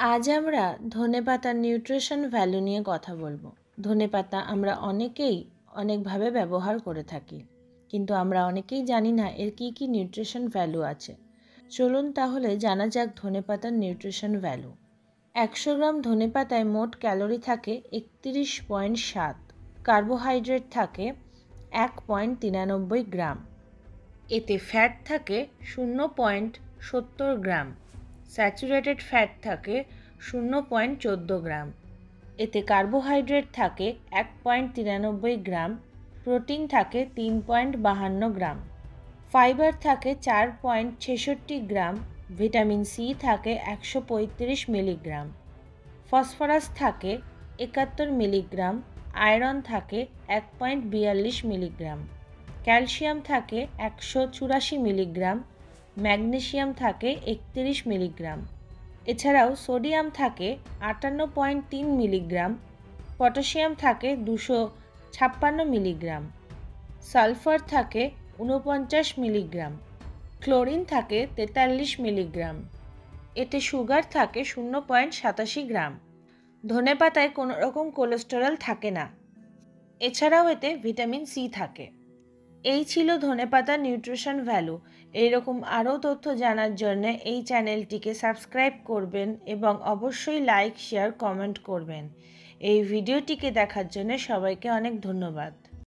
আজ আমরা ধনেপাতার নিউট্রিশন ভ্যালু নিয়ে কথা বলবো। ধনেপাতা আমরা অনেকেই অনেকভাবে ব্যবহার করে থাকি, কিন্তু আমরা অনেকেই জানি না এর কী কী নিউট্রিশন ভ্যালু আছে। চলুন তাহলে জানা যাক ধনেপাতার নিউট্রিশন ভ্যালু। 100 গ্রাম ধনেপাতায় মোট ক্যালোরি থাকে 31.7, কার্বোহাইড্রেট থাকে 1.93 গ্রাম, এতে ফ্যাট থাকে 0.70 গ্রাম, স্যাচুরেটেড ফ্যাট থাকে 0.14 গ্রাম, এতে কার্বোহাইড্রেট থাকে 1.93 গ্রাম, প্রোটিন থাকে 3.52 গ্রাম, ফাইবার থাকে 4.66 গ্রাম, ভিটামিন সি থাকে 135 মিলিগ্রাম, ফসফরাস থাকে 71 মিলিগ্রাম, আয়রন থাকে 1.42 মিলিগ্রাম, ক্যালসিয়াম থাকে 184 মিলিগ্রাম, ম্যাগনেসিয়াম থাকে 31 মিলিগ্রাম। এছাড়াও সোডিয়াম থাকে 58.3 মিলিগ্রাম, পটাশিয়াম থাকে 256 মিলিগ্রাম, সালফার থাকে 49 মিলিগ্রাম, ক্লোরিন থাকে 43 মিলিগ্রাম, এতে সুগার থাকে 0.87 গ্রাম। ধনেপাতায় কোনো রকম কোলেস্টেরল থাকে না। এছাড়াও এতে ভিটামিন সি থাকে। এই ছিল ধনেপাতার নিউট্রিশন ভ্যালু। এইরকম আরও তথ্য জানার জন্য এই চ্যানেলটিকে সাবস্ক্রাইব করবেন এবং অবশ্যই লাইক, শেয়ার, কমেন্ট করবেন। এই ভিডিওটিকে দেখার জন্য সবাইকে অনেক ধন্যবাদ।